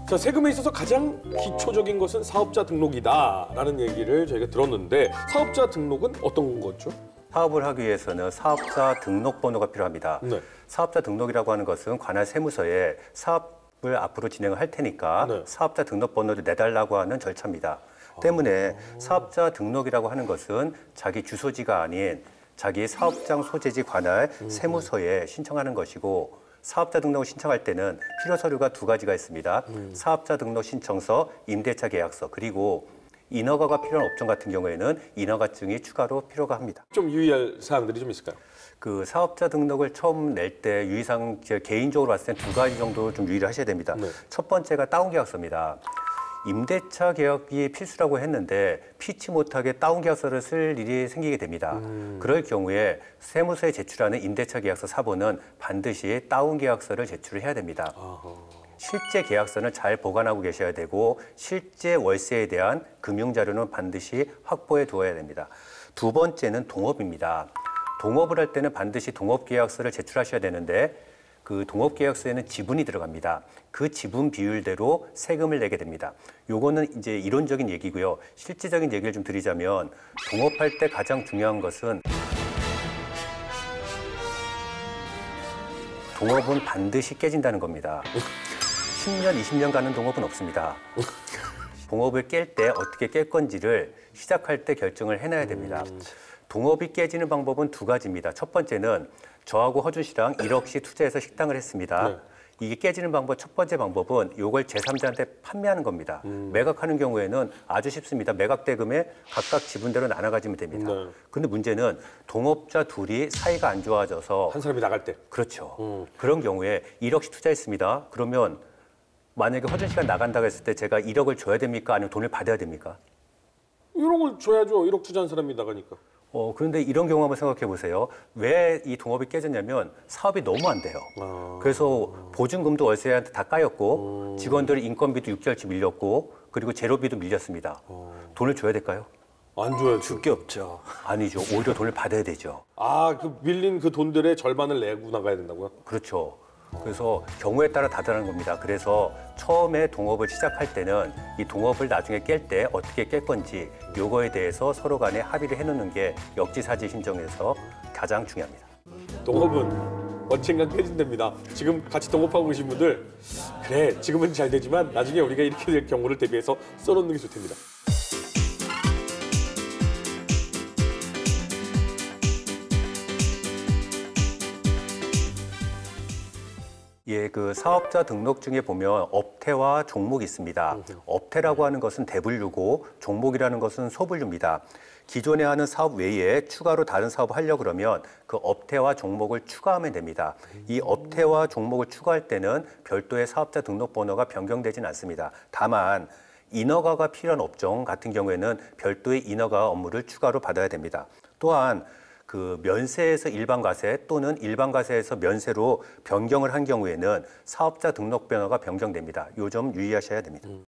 자, 세금에 있어서 가장 기초적인 것은 사업자 등록이다라는 얘기를 저희가 들었는데 사업자 등록은 어떤 거죠? 사업을 하기 위해서는 사업자 등록번호가 필요합니다. 네. 사업자 등록이라고 하는 것은 관할 세무서에 사업을 앞으로 진행을 할 테니까 네. 사업자 등록번호를 내달라고 하는 절차입니다. 때문에 사업자 등록이라고 하는 것은 자기 주소지가 아닌 자기 사업장 소재지 관할 세무서에 신청하는 것이고 사업자 등록을 신청할 때는 필요 서류가 두 가지가 있습니다. 사업자 등록 신청서, 임대차 계약서, 그리고 인허가가 필요한 업종 같은 경우에는 인허가증이 추가로 필요가 합니다. 좀 유의할 사항들이 좀 있을까요? 그 사업자 등록을 처음 낼 때 유의사항 개인적으로 봤을 때 두 가지 정도 좀 유의를 하셔야 됩니다. 네. 첫 번째가 다운 계약서입니다. 임대차 계약이 필수라고 했는데 피치 못하게 다운 계약서를 쓸 일이 생기게 됩니다. 그럴 경우에 세무서에 제출하는 임대차 계약서 사본은 반드시 다운 계약서를 제출을 해야 됩니다. 실제 계약서는 잘 보관하고 계셔야 되고 실제 월세에 대한 금융자료는 반드시 확보해 두어야 됩니다. 두 번째는 동업입니다. 동업을 할 때는 반드시 동업계약서를 제출하셔야 되는데 그 동업계약서에는 지분이 들어갑니다. 그 지분 비율대로 세금을 내게 됩니다. 요거는 이제 이론적인 얘기고요. 실제적인 얘기를 좀 드리자면 동업할 때 가장 중요한 것은 동업은 반드시 깨진다는 겁니다. 10년, 20년 가는 동업은 없습니다. 동업을 깰 때 어떻게 깰 건지를 시작할 때 결정을 해놔야 됩니다. 동업이 깨지는 방법은 두 가지입니다. 첫 번째는 저하고 허준 씨랑 1억씩 투자해서 식당을 했습니다. 네. 이게 깨지는 방법 첫 번째 방법은 이걸 제3자한테 판매하는 겁니다. 매각하는 경우에는 아주 쉽습니다. 매각 대금에 각각 지분대로 나눠 가지면 됩니다. 네. 근데 문제는 동업자 둘이 사이가 안 좋아져서 한 사람이 나갈 때. 그렇죠. 그런 경우에 1억씩 투자했습니다. 그러면 만약에 허준 씨가 나간다고 했을 때 제가 1억을 줘야 됩니까? 아니면 돈을 받아야 됩니까? 1억을 줘야죠. 1억 투자한 사람이 나가니까. 그런데 이런 경우 한번 생각해 보세요. 왜 이 동업이 깨졌냐면 사업이 너무 안 돼요. 그래서 보증금도 월세한테 다 까였고 직원들 인건비도 6개월치 밀렸고 그리고 재료비도 밀렸습니다. 돈을 줘야 될까요? 안 줘야죠. 줄 게 없죠. 아니죠. 오히려 돈을 받아야 되죠. 아, 그 밀린 그 돈들의 절반을 내고 나가야 된다고요? 그렇죠. 그래서 경우에 따라 다르다는 겁니다. 그래서 처음에 동업을 시작할 때는 이 동업을 나중에 깰 때 어떻게 깰 건지 요거에 대해서 서로 간에 합의를 해놓는 게 역지사지 신청에서 가장 중요합니다. 동업은 언젠간 깨진답니다. 지금 같이 동업하고 계신 분들 그래 지금은 잘 되지만 나중에 우리가 이렇게 될 경우를 대비해서 써놓는 게 좋을 텐니다. 예, 그 사업자 등록증에 보면 업태와 종목이 있습니다. 업태라고 하는 것은 대분류고 종목이라는 것은 소분류입니다. 기존에 하는 사업 외에 추가로 다른 사업을 하려고 그러면 그 업태와 종목을 추가하면 됩니다. 이 업태와 종목을 추가할 때는 별도의 사업자 등록번호가 변경되지는 않습니다. 다만 인허가가 필요한 업종 같은 경우에는 별도의 인허가 업무를 추가로 받아야 됩니다. 또한 그 면세에서 일반 과세 또는 일반 과세에서 면세로 변경을 한 경우에는 사업자 등록 번호가 변경됩니다. 요 점 유의하셔야 됩니다.